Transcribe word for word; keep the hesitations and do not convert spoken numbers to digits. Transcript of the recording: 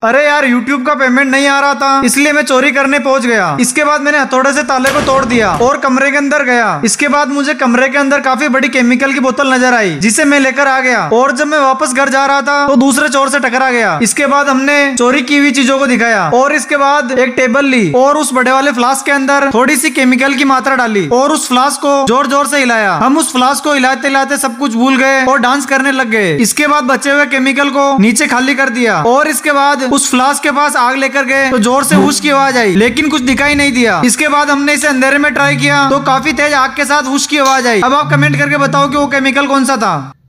अरे यार यूट्यूब का पेमेंट नहीं आ रहा था, इसलिए मैं चोरी करने पहुंच गया। इसके बाद मैंने हथौड़े से ताले को तोड़ दिया और कमरे के अंदर गया। इसके बाद मुझे कमरे के अंदर काफी बड़ी केमिकल की बोतल नजर आई, जिसे मैं लेकर आ गया। और जब मैं वापस घर जा रहा था तो दूसरे चोर से टकरा गया। इसके बाद हमने चोरी की हुई चीजों को दिखाया और इसके बाद एक टेबल ली और उस बड़े वाले फ्लास्क के अंदर थोड़ी सी केमिकल की मात्रा डाली और उस फ्लास्क को जोर जोर से हिलाया। हम उस फ्लास्क को हिलाते हिलाते सब कुछ भूल गए और डांस करने लग गए। इसके बाद बचे हुए केमिकल को नीचे खाली कर दिया और इसके बाद उस फ्लास्क के पास आग लेकर गए तो जोर से हुश की आवाज आई, लेकिन कुछ दिखाई नहीं दिया। इसके बाद हमने इसे अंधेरे में ट्राई किया तो काफी तेज आग के साथ हुश की आवाज आई। अब आप कमेंट करके बताओ कि वो केमिकल कौन सा था।